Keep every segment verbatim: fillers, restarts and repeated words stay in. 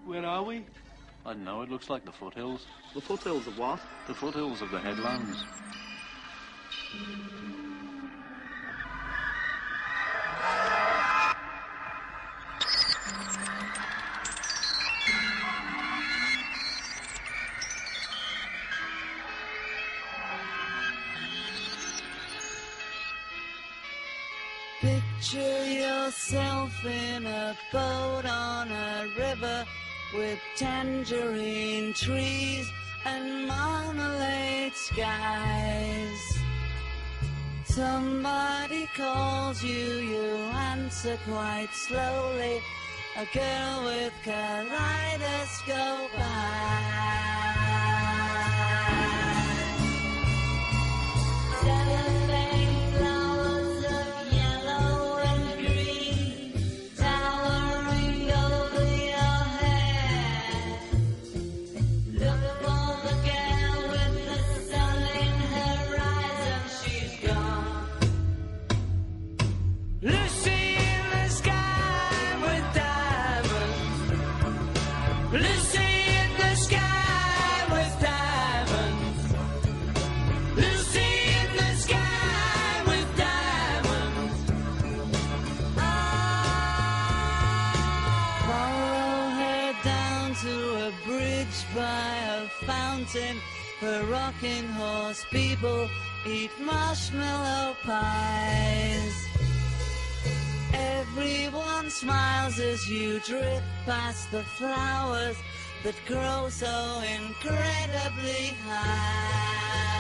Where are we? I don't know, it looks like the foothills. The foothills of what? The foothills of the headlands. Picture yourself in a boat on a river with tangerine trees and marmalade skies. Somebody calls you, you answer quite slowly. A girl with kaleidoscope eyes. By a fountain, her rocking horse people eat marshmallow pies. Everyone smiles as you drift past the flowers that grow so incredibly high.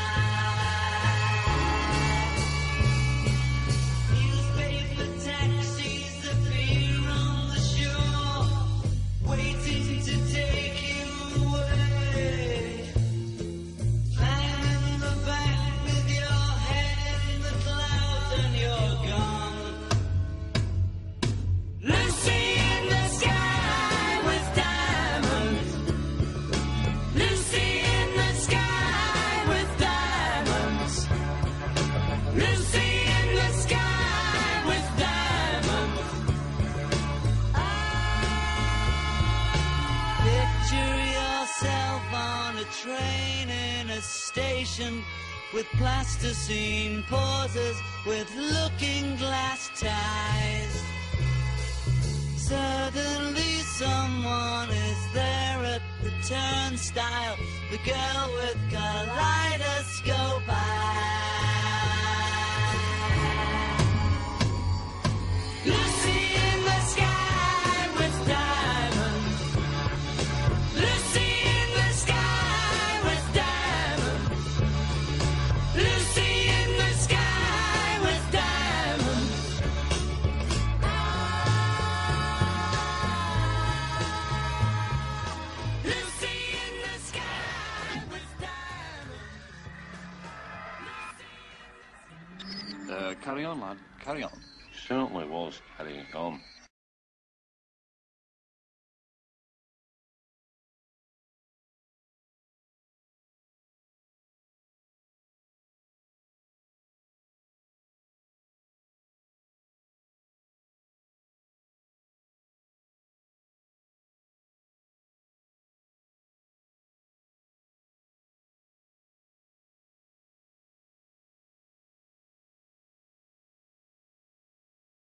Newspaper taxis appear on the shore, waiting to take you. Train in a station with plasticine pauses with looking glass ties. Suddenly someone is there at the turnstile, the girl with kaleidoscope eyes. Lucy in the sky with diamonds. Lucy in the sky. Uh, carry on, lad. Carry on. Certainly was carrying on.